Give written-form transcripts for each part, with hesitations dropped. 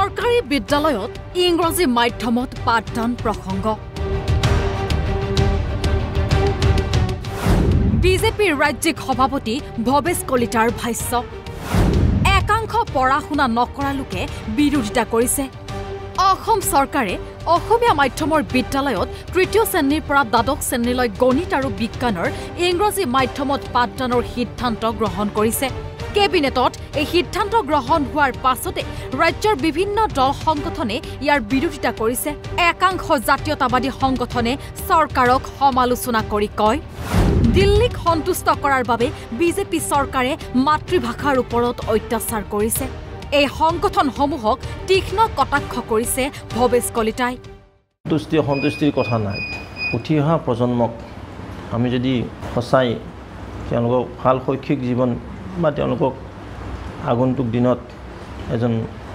চৰকাৰী বিদ্যালয়ত ইংৰাজী মাধ্যমত পাঠদান প্ৰসংগ বিজেপিৰ ৰাজ্যিক সভাপতি ভৱেশ কলিতাৰ ভাষ্য একাংশ পঢ়া শুনা নকৰা লোকে বিৰোধিতা কৰিছে অসম চৰকাৰে অসমীয়া মাধ্যমৰ বিদ্যালয়ত তৃতীয় শ্ৰেণীৰ পৰা দ্বাদশ শ্ৰেণীলৈ গণিত আৰু বিজ্ঞানৰ ইংৰাজী মাধ্যমত পাঠদানৰ সিদ্ধান্ত গ্ৰহণ কৰিছে কেবিনেটত এই সিদ্ধান্ত গ্ৰহণ হোৱাৰ পাছতে ৰাজ্যৰ বিভিন্ন দল সংগঠনে ইয়াৰ বিৰোধিতা কৰিছে একাংশ জাতীয়তাবাদী সংগঠনে চৰকাৰক সমালোচনা কৰি কয় দিল্লীক সন্তুষ্ট কৰাৰ বাবে বিজেপি চৰকাৰে মাতৃভাষাৰ ওপৰত অত্যাচাৰ কৰিছে এই সংগঠনসমূহক তীক্ষ্ণ কটাক্ষ কৰিছে ভৱেশ কলিতাই সন্তুষ্টিৰ কথা নাই উঠি অহা প্ৰজন্মক আমি যদি সঁচাই তেওঁলোকক ভাল শৈক্ষিক জীৱন বা তেওঁলোকক আগন্তুক দিনত এজন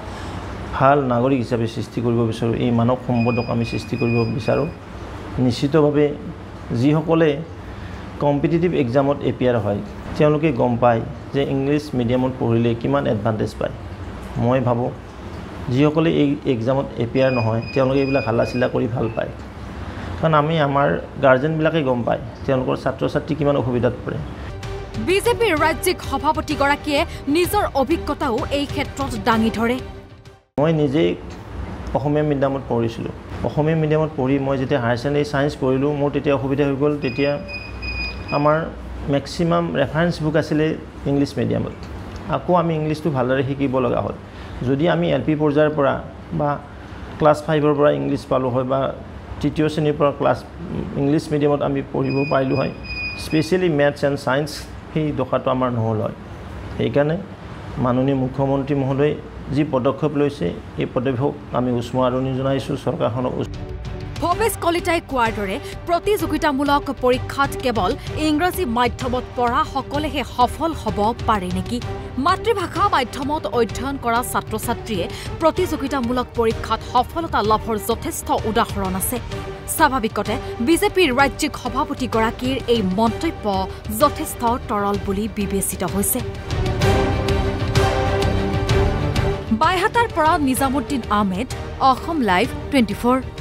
ভাল নাগৰিক হিচাপে সৃষ্টি কৰিব বিচাৰোঁ এই মানৱ সম্পদক আমি সৃষ্টি কৰিব বিচাৰোঁ নিশ্চিতভাৱে যিসকলে কম্পিটিটিভ এক্সামত এপিয়াৰ হয় তেওঁলোকে গম পায় যে ইংলিছ মিডিয়ামত পঢ়িলে কিমান এডভান্টেজ পায় মই ভাবোঁ যিসকলে এই এক্সামত এপিয়াৰ নহয় তেওঁলোকে এইবিলাক হাল্লা চিল্লা কৰি ভাল পায় কাৰণ আমি আমাৰ গাৰ্জেনবিলাকে গম পায় তেওঁলোকৰ ছাত্ৰ ছাত্ৰী কিমান অসুবিধাত পৰে বিজেপিৰ ৰাজ্যিক সভাপতিগৰাকীয়ে নিজৰ অভিজ্ঞতাও এই ক্ষেত্ৰত দাঙি ধৰে মই নিজেই অসমীয়া মিডিয়ামত পঢ়িছিলোঁ অসমীয়া মিডিয়ামত পঢ়ি মই যেতিয়া হায়াৰ ছেকেণ্ডেৰী ছায়েন্স পঢ়িলোঁ মোৰ তেতিয়া অসুবিধা হৈ গ'ল তেতিয়া আমাৰ মেক্সিমাম ৰেফাৰেঞ্চ বুক আছিলে ইংলিছ মিডিয়ামত আকৌ আমি ইংলিছটো ভালদৰে শিকিব লগা হ'ল যদি আমি এল পি পৰ্যায়ৰ পৰা বা ক্লাছ 5ৰ পৰা ইংলিছ পালোঁ হয় বা তৃতীয় শ্ৰেণীৰ পৰা ইংলিছ মিডিয়ামত আমি পঢ়িব পাৰিলোঁ হয় স্পেচিয়েলি মেথছ এণ্ড ছায়েন্স সেই দশাটো আমাৰ নহ'ল হয় সেইকাৰণে মাননীয় মুখ্যমন্ত্ৰী মহোদয় যি পদক্ষেপ লৈছে এই পদক্ষেপক আমি উষ্ম আদৰণি জনাইছোঁ চৰকাৰখনক ভৱেশ কলিতাই কোৱাৰ দৰে প্ৰতিযোগিতামূলক পৰীক্ষাত কেৱল ইংৰাজী মাধ্যমত পঢ়া সকলেহে সফল হ'ব পাৰে নেকি মাতৃভাষা মাধ্যমত অধ্যয়ন কৰা ছাত্ৰ ছাত্ৰীয়ে প্ৰতিযোগিতামূলক পৰীক্ষাত সফলতা লাভৰ যথেষ্ট উদাহৰণ আছে স্বাভাৱিকতে বিজেপিৰ ৰাজ্যিক সভাপতিগৰাকীৰ এই মন্তব্য যথেষ্ট তৰল বুলি বিবেচিত হৈছে বাইহাটাৰ পৰা নিজামুদ্দিন আহমেদ অসম লাইভ 24